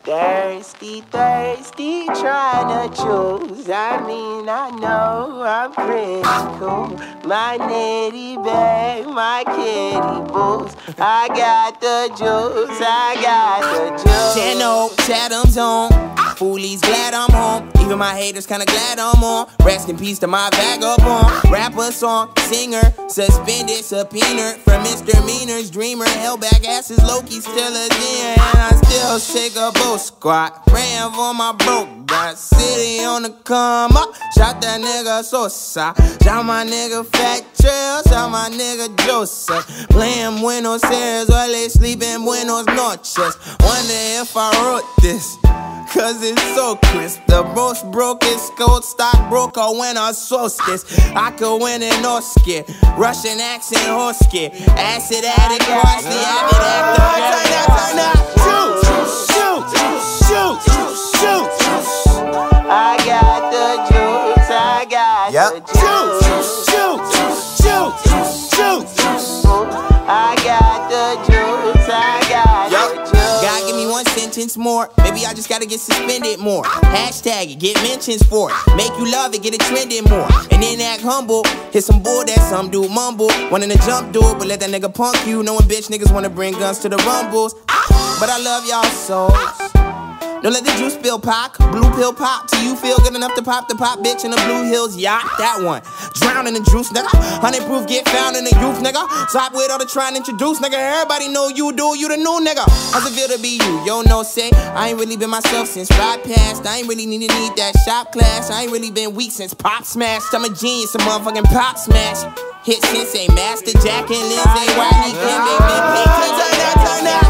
Thirsty, thirsty, trying to choose. I mean, I know I'm pretty cool. My nitty bag, my kitty boots. I got the juice, I got the juice. Channel, Chatham's on. Foolies glad I'm home. Even my haters kinda glad I'm on. Rest in peace to my vagabond. Rapper, song, singer, suspended, subpoenaed for misdemeanors. Dreamer, held back asses, Loki still a deer. And I still shake a boat squat. Praying for my broke got city on the come up. Shot that nigga Sosa. Shot my nigga Fat Trail. Shot my nigga Joseph. Playing Buenos Aires while they sleep in Buenos Noches. Wonder if I wrote this, cause it's so crisp. The most brokest gold stockbroker when I solstice. I could win an Oscar. Russian accent Hosky. Acid addict, Parsley, avid actor. Turn up. Shoot, shoot, shoot, shoot. I got the juice, I got the juice. Shoot, shoot, shoot, shoot. I got the juice, I got the juice. God, give me one sentence more. Maybe I just gotta get suspended more. Hashtag it, get mentions for it. Make you love it, get it trending more. And then act humble. Hit some bull that some dude mumble. Wanting to jump dude, but let that nigga punk you. Knowing bitch niggas wanna bring guns to the rumbles. But I love y'all souls. Don't let the juice spill pop, blue pill pop till you feel good enough to pop the pop bitch in the Blue Hills yacht. That one, drown in the juice, nigga. 100 proof get found in the youth, nigga. Stop with all the trying to introduce, nigga. Everybody know you do, you the new nigga. How's it feel to be you? Yo, no say, I ain't really been myself since ride past. I ain't really need that shop class. I ain't really been weak since Pop smashed. I'm a genius, a motherfucking Pop smash. Hit Sensei, Master Jack and Lindsay, Wiley, Kim, they been paid. Turn that.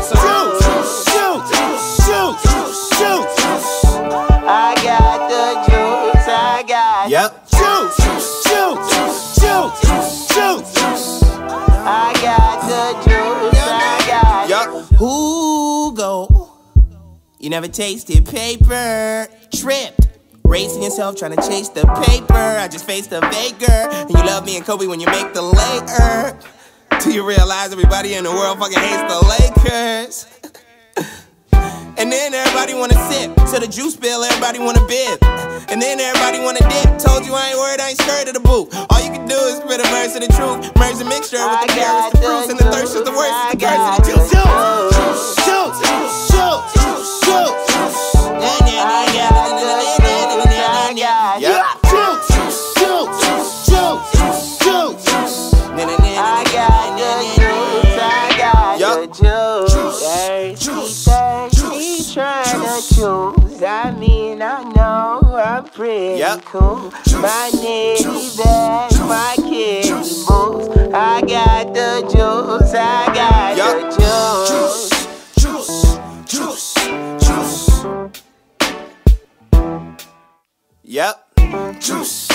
Shoot. I got the juice, I got Shoot. I got the juice, I got Who go? You never tasted paper. Tripped. Racing yourself, trying to chase the paper. I just faced a faker. And you love me and Kobe when you make the Laker. Do you realize everybody in the world fucking hates the Lakers? And then everybody wanna sip. So the juice spill, everybody wanna bib. And then everybody wanna dip. Told you I ain't worried, I ain't scared of the boot. All you can do is spit a verse of the truth. Merge the mixture with the carrots, the fruits, and the thirst is the worst. It's the curse of the juice. Shoot. I mean, I know I'm pretty cool. My nitty bag, my kitty boots. I got the juice, I got the juice. Juice.